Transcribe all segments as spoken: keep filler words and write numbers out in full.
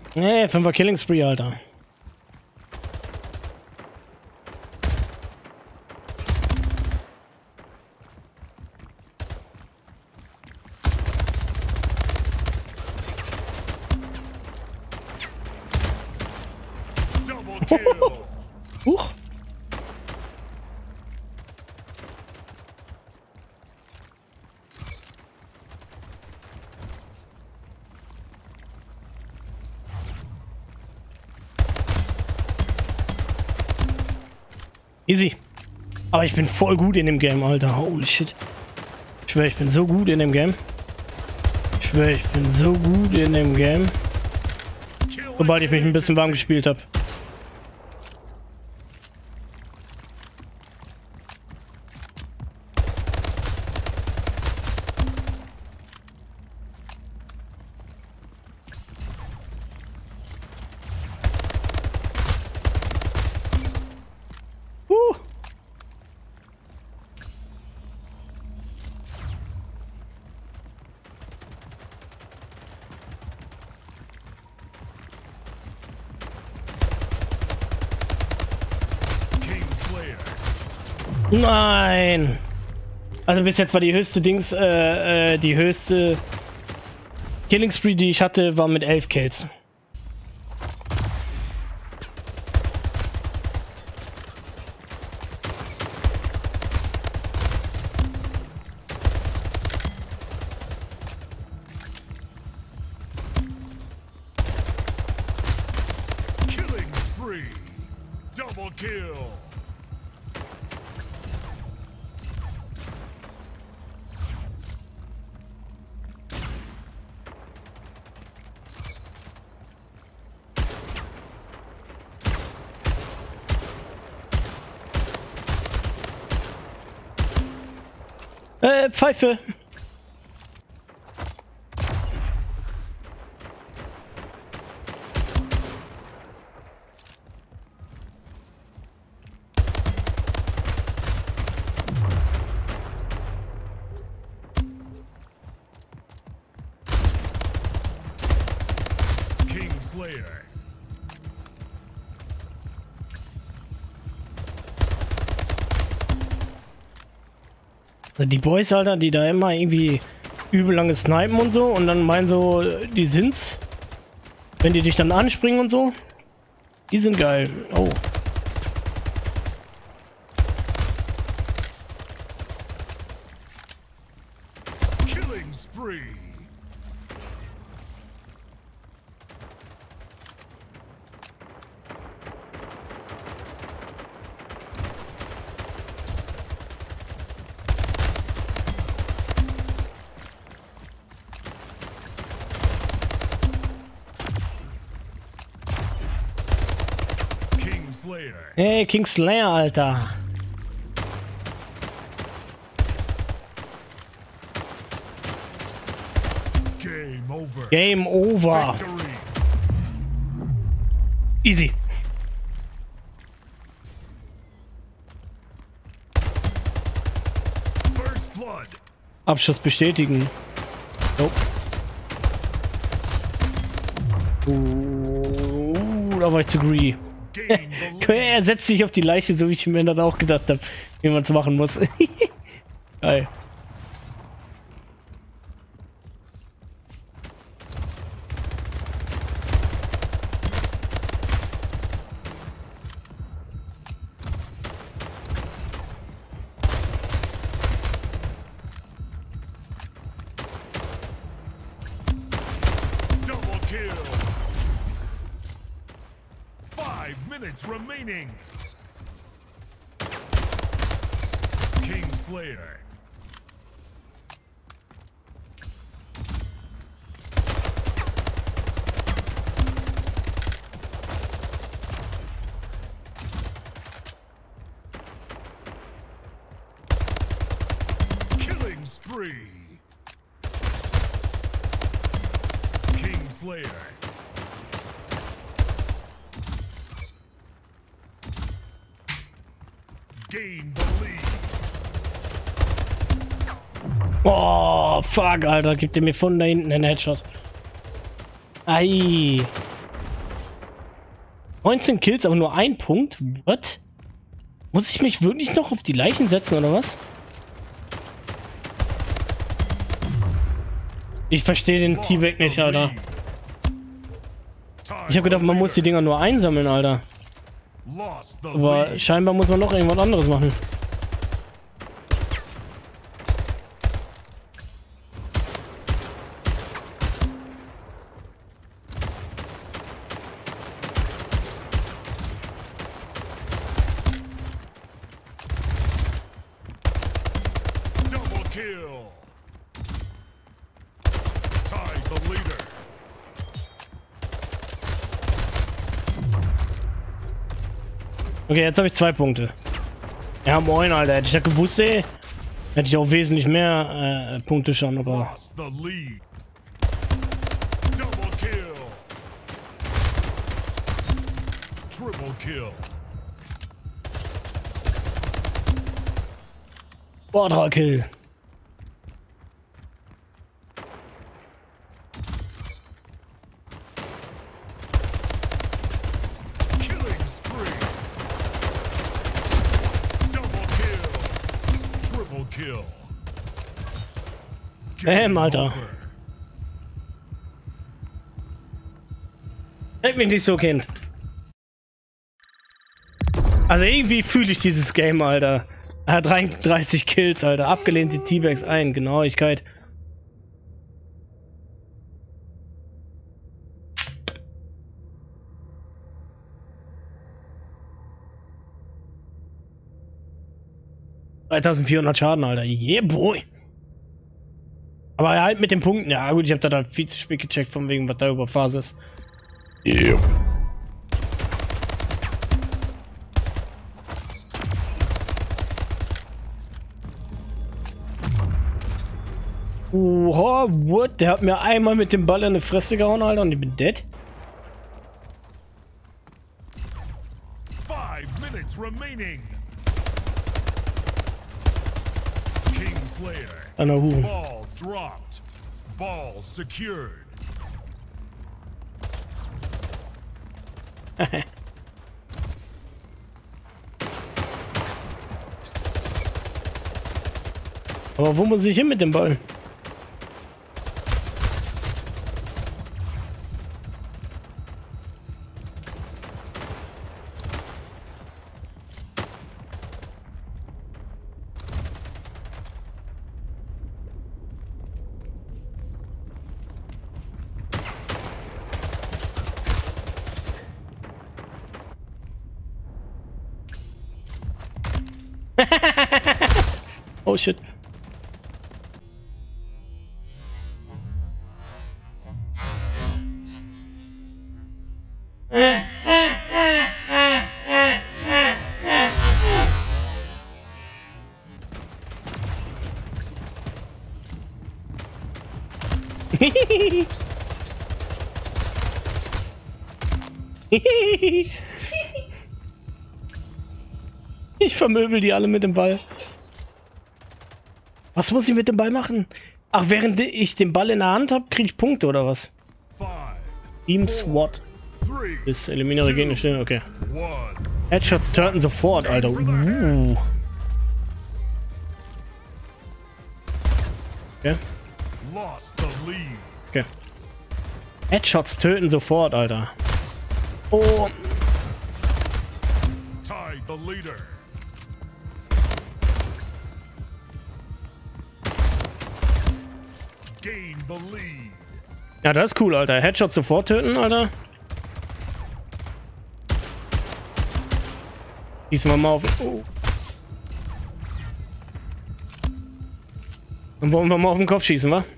Nee, fünfer Killing Spree, Alter. Huch. Easy. Aber ich bin voll gut in dem Game, Alter. Holy shit. Ich schwöre, ich bin so gut in dem Game. Ich schwöre, ich bin so gut in dem Game. Sobald ich mich ein bisschen warm gespielt habe. Nein! Also bis jetzt war die höchste Dings, äh, äh, die höchste Killing Spree, die ich hatte, war mit elf Kills. Killing Spree, Double Kill. Äh, Pfeife. Slayer. Die Boys, Alter, die da immer irgendwie übel lange snipen und so und dann meinen so, die sind's. Wenn die dich dann anspringen und so, die sind geil. Oh. Killing spree. Hey, King Slayer, Alter. Game over. Game over. Victory. Easy. First blood. Abschuss bestätigen. Nope. Uh, da war ich zu greedy. Er setzt sich auf die Leiche, so wie ich mir dann auch gedacht habe, wie man es machen muss. Geil. Double kill. Five minutes remaining. King Slayer. Killing spree. King Slayer. Gain the lead. Oh, fuck, Alter. Gibt ihr mir von da hinten einen Headshot. Ei. neunzehn Kills, aber nur ein Punkt? What? Muss ich mich wirklich noch auf die Leichen setzen, oder was? Ich verstehe den T-Bag nicht, Alter. Ich habe gedacht, man muss die Dinger nur einsammeln, Alter. Aber scheinbar muss man noch irgendwas anderes machen. Okay, jetzt habe ich zwei Punkte. Ja, moin, Alter. Hätte ich das gewusst, ey, hätte ich auch wesentlich mehr äh, Punkte schon, aber... Quadra Kill. Bam, Alter. Hält mich nicht so, Kind. Also irgendwie fühle ich dieses Game, Alter. Ah, dreiunddreißig Kills, Alter. Abgelehnt die T-Bags ein. Genauigkeit. dreitausendvierhundert Schaden, Alter. Yeah, boy. Aber halt mit den Punkten. Ja gut, ich habe da dann viel zu spät gecheckt, von wegen, was da über Phase ist. Yeah. Oha, what? Der hat mir einmal mit dem Ball in die Fresse gehauen, Alter, und ich bin dead. Five minutes remaining. Kingslayer. Ball dropped. Ball secured. Aber wo muss ich hin mit dem Ball? Oh shit. Ich vermöbel die alle mit dem Ball. Was muss ich mit dem Ball machen? Ach, während ich den Ball in der Hand habe, kriege ich Punkte oder was? Team SWAT. Bis eliminiere Gegner stehen, okay. Headshots töten sofort, Alter. Uh. Okay. Okay. Headshots töten sofort, Alter. Oh. Ja, das ist cool, Alter. Headshots sofort töten, Alter. Schießen wir mal auf. Oh. Dann wollen wir mal auf den Kopf schießen, wa?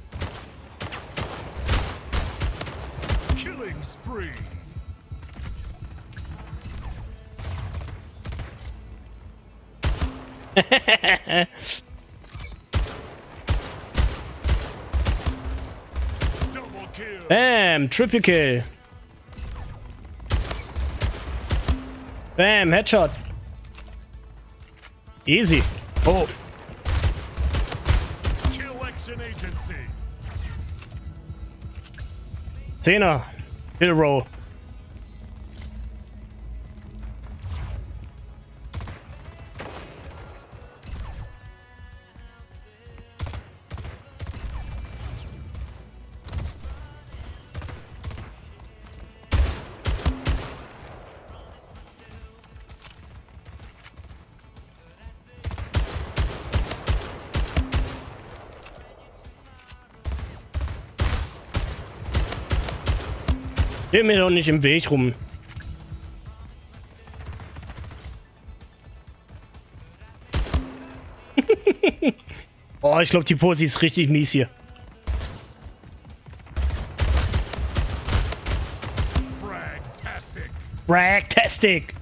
Bam, Triple Kill. Bam, Headshot. Easy. Oh. Zehner. Kill Roll. Steh mir doch nicht im Weg rum. Oh, ich glaube, die Pose ist richtig mies hier. Fragtastic. Fragtastic.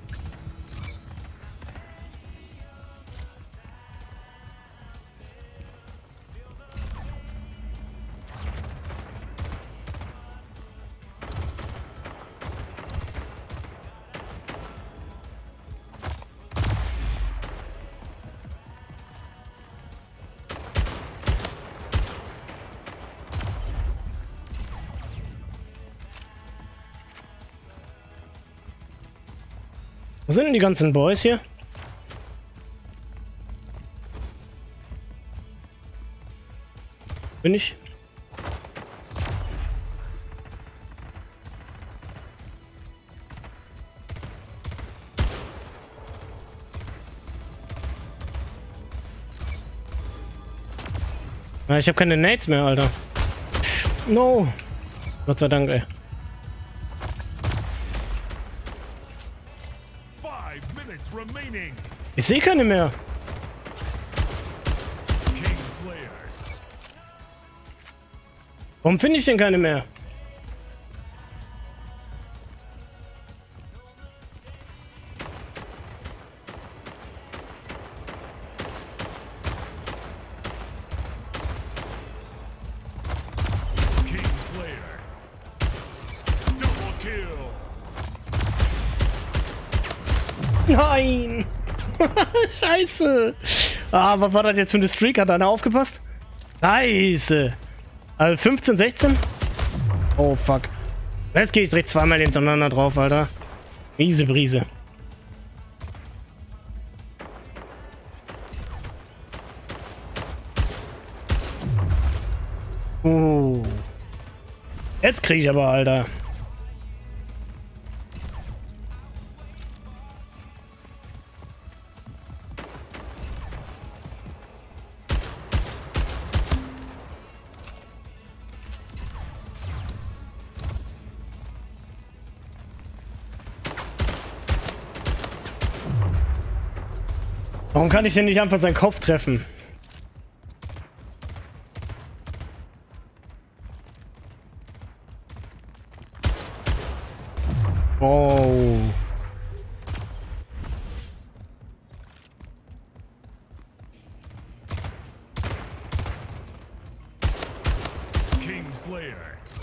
Wo sind denn die ganzen Boys hier? Bin ich? Ja, ich habe keine Nades mehr, Alter. No. Gott sei Dank, ey. Ich sehe keine mehr. Warum finde ich denn keine mehr? Nein! Scheiße! Ah, was war das jetzt für eine Streak? Hat einer aufgepasst? Scheiße! Also fünfzehn, sechzehn? Oh fuck. Jetzt gehe ich direkt zweimal hintereinander drauf, Alter. Miese Brise. Uh. Jetzt kriege ich aber, Alter. Warum kann ich denn nicht einfach seinen Kopf treffen? Oh. Kingslayer.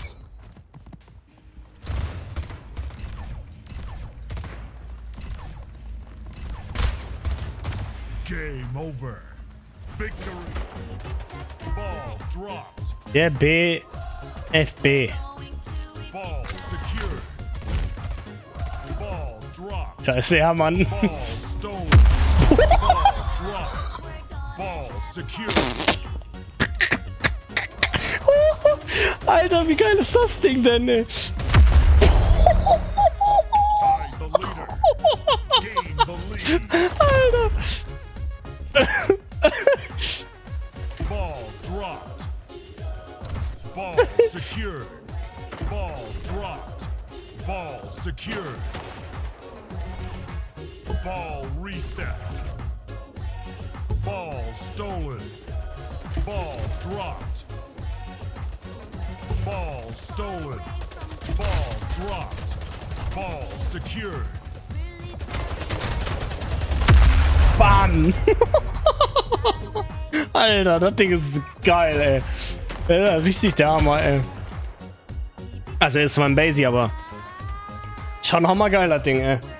Game over. Victory. Ball dropped. Der B F B. Ball secured. Ball dropped. Scheiße, ja, Mann. Ball stolen. Ball dropped. Ball secured. Alter, wie geil ist das Ding denn, ey? Tie the leader. Gain the lead. Alter. Ball dropped. Ball secured. Ball dropped. Ball secured. Ball reset. Ball stolen. Ball dropped. Ball stolen. Ball dropped. Ball secured. Bam! Alter, das Ding ist geil, ey. Ja, richtig der Hammer, ey. Also ist zwar ein Basie, aber schon hammergeil, das Ding, ey.